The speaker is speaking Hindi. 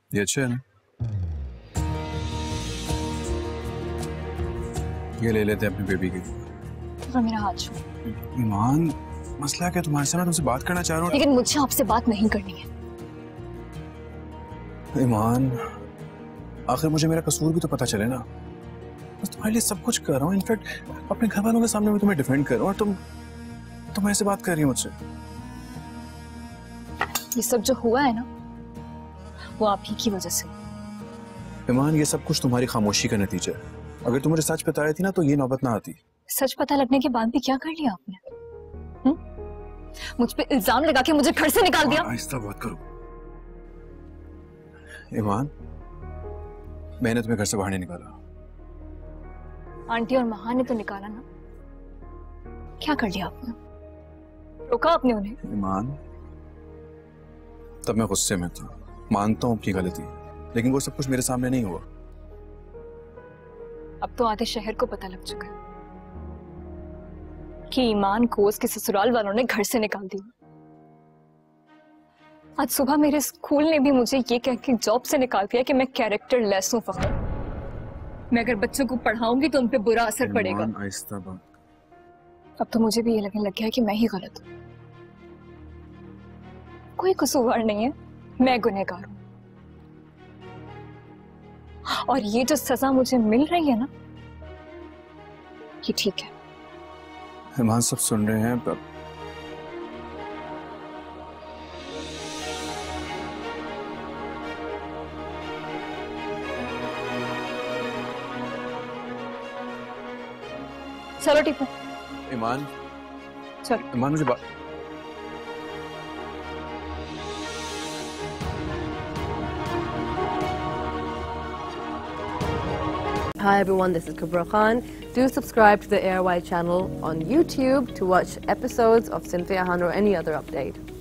ये अच्छा है ना? ये ले लेते हैं अपनी बेबी के लिए। तो मेरा हाथ छू। ईमान, मसला क्या? तुम्हारे साथ मैं तुमसे बात करना चाह रहा हूँ। लेकिन मुझे आपसे बात नहीं करनी है। ईमान, आखिर मुझे मेरा कसूर भी तो पता चले ना। बस तुम्हारे लिए सब कुछ कर रहा हूँ, इनफैक्ट अपने घर वालों के सामने मैं तुम्हें डिफेंड कर रहा हूँ, और तुम ऐसे बात कर रही हो मुझसे। ये सब जो हुआ है ना, वो आप ही की वजह से। ईमान, ये सब कुछ तुम्हारी खामोशी का नतीजा है। अगर तुम मुझे सच बताई थी ना तो ये नौबत ना आती। सच पता लगने के बाद भी क्या कर लिया आपने? मुझ पे इल्जाम लगा के मुझे घर से निकाल दिया। आहिस्ता बात करो। ईमान, मैंने तुम्हें घर से बाहर नहीं निकाला। आंटी और महा ने तो निकाला ना। क्या कर लिया आपने? रोका आपने उन्हें? ईमान, तब मैं गुस्से में था, मानता हूँ अपनी गलती, लेकिन वो सब कुछ मेरे सामने नहीं हुआ। अब तो आधे शहर को पता लग चुका है कि ईमान को उसके ससुराल वालों ने घर से निकाल दिया। आज सुबह मेरे स्कूल ने भी मुझे ये कह के जॉब से निकाल दिया कि मैं कैरेक्टर लेस हूं। फखर, मैं अगर बच्चों को पढ़ाऊंगी तो उन पे बुरा असर पड़ेगा। आहिस्ता बात। अब तो मुझे भी ये लगने लग गया है कि मैं ही गलत हूं। कोई कसूरवार नहीं है, मैं गुनहगार हूं। और ये जो सजा मुझे मिल रही है ना, ये ठीक है। ईमान, सब सुन रहे हैं पर चलो ठीक है। ईमान, चलो। ईमान मुझे Hi everyone, this is Kubra Khan. Do subscribe to the ARY channel on YouTube to watch episodes of Cynthia Han or any other update.